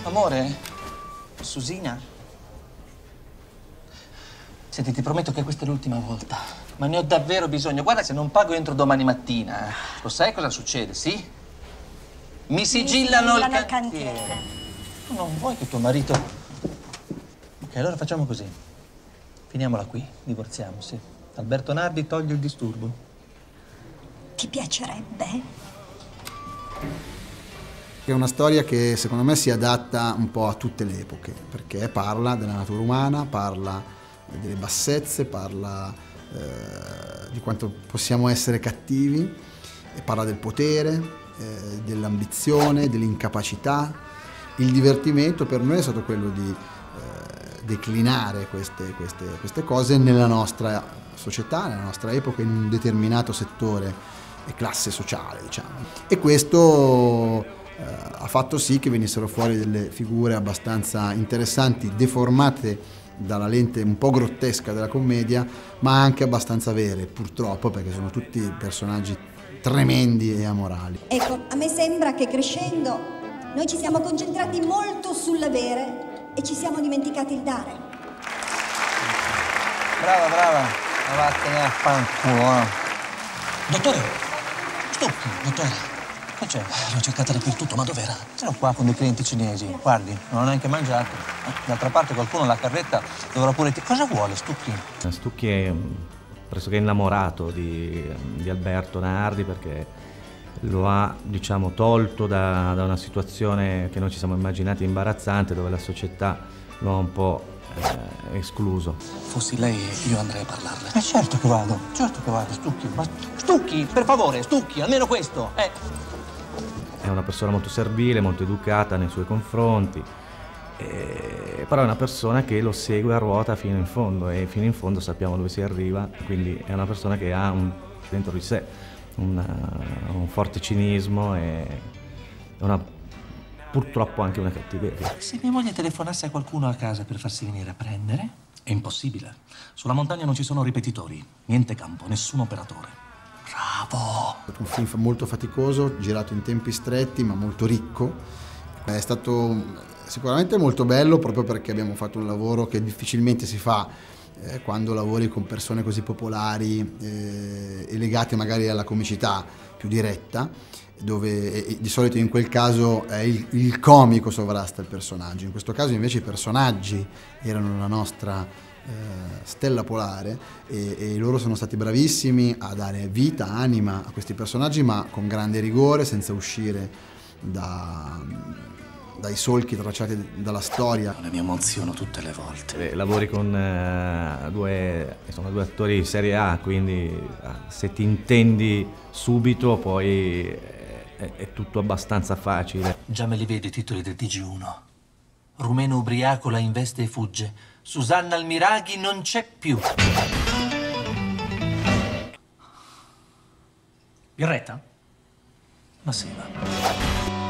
Amore? Susina? Senti, ti prometto che questa è l'ultima volta. Ma ne ho davvero bisogno. Guarda, se non pago entro domani mattina, lo sai cosa succede, sì? Mi sigillano il cantiere. Tu non vuoi che tuo marito... Ok, allora facciamo così. Finiamola qui, divorziamo, sì. Alberto Nardi toglie il disturbo. Ti piacerebbe? È una storia che secondo me si adatta un po' a tutte le epoche, perché parla della natura umana, parla delle bassezze, parla di quanto possiamo essere cattivi, e parla del potere, dell'ambizione, dell'incapacità. Il divertimento per noi è stato quello di declinare queste cose nella nostra società, nella nostra epoca, in un determinato settore e classe sociale, diciamo. E questo ha fatto sì che venissero fuori delle figure abbastanza interessanti, deformate dalla lente un po' grottesca della commedia, ma anche abbastanza vere, purtroppo, perché sono tutti personaggi tremendi e amorali. Ecco, a me sembra che crescendo noi ci siamo concentrati molto sull'avere e ci siamo dimenticati il dare. Brava, brava. Ma vattene a fanculo. Dottore, stop, dottore. Che c'è? L'ho cercata dappertutto, ma dov'era? Sono qua con dei clienti cinesi. Guardi, non ho neanche mangiato. D'altra parte qualcuno la carretta dovrà pure... Cosa vuole Stucchi? Stucchi è pressoché innamorato di Alberto Nardi, perché lo ha, diciamo, tolto da una situazione che noi ci siamo immaginati imbarazzante, dove la società lo ha un po' escluso. Fossi lei, io andrei a parlarle. Certo che vado, Stucchi. Ma Stucchi, per favore, Stucchi, almeno questo, È una persona molto servile, molto educata nei suoi confronti, però è una persona che lo segue a ruota fino in fondo, e fino in fondo sappiamo dove si arriva, quindi è una persona che ha dentro di sé un forte cinismo e purtroppo anche una cattiveria. Se mia moglie telefonasse a qualcuno a casa per farsi venire a prendere, è impossibile. Sulla montagna non ci sono ripetitori, niente campo, nessun operatore. Bravo! È un film molto faticoso, girato in tempi stretti ma molto ricco. È stato sicuramente molto bello, proprio perché abbiamo fatto un lavoro che difficilmente si fa quando lavori con persone così popolari e legate magari alla comicità più diretta, dove di solito in quel caso è il comico sovrasta il personaggio. In questo caso invece i personaggi erano la nostra stella polare, e loro sono stati bravissimi a dare vita, anima a questi personaggi, ma con grande rigore, senza uscire dai solchi tracciati dalla storia. Mi emoziono tutte le volte. Lavori con due attori di serie A, quindi se ti intendi subito poi è tutto abbastanza facile. Già me li vedo i titoli del TG1. Rumeno ubriaco la investe e fugge. Susanna Almiraghi non c'è più. Birretta? Ma sì, va.